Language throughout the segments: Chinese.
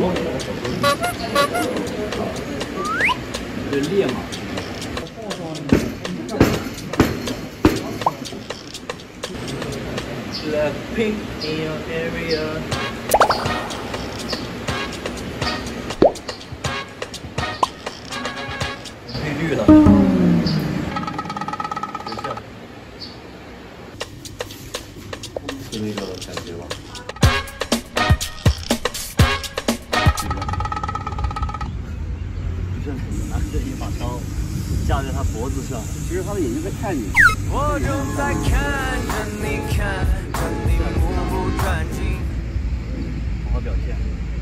这烈马。Left pink in your area。配绿了。是那个感觉吧？就像你拿着一把刀架在他脖子上，其实他的眼睛在看你。我正在看着你，看着你目不转睛。好好表现。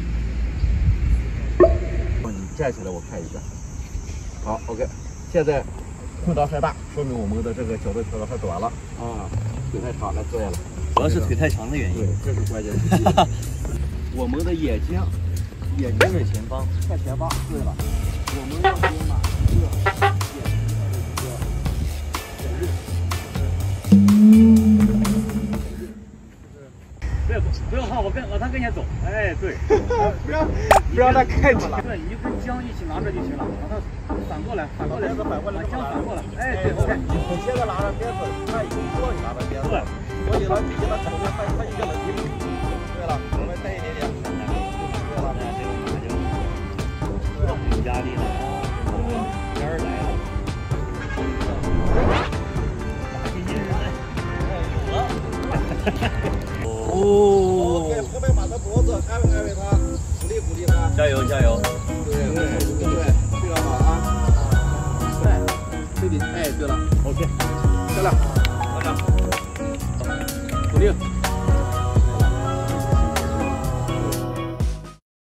你站起来，我看一下。好 ，OK。现在空档太大，说明我们的这个角度调的太短了啊，腿太长了，对了。主要是腿太长的原因。对，这是关键。我们的眼睛在前方，在前方。对了，我们要先把一个眼睛的一个日。不要怕，往他跟前走。哎，对，不让他看着了。对，你就跟姜一起拿着就行了，让他反过来，把姜反过来。哎，对 ，OK。你现在拿着鞭子，他已经知道你拿着鞭子，所以呢，你现在手上他已经冷静。对了，我们带一点点。对了，这个马就有压力了，边儿来了。打进去了，有了。哦 ，OK， 后面把他脖子安慰他，鼓励他，加油！对，非常好啊！对，哎，对了 ，OK， 漂亮。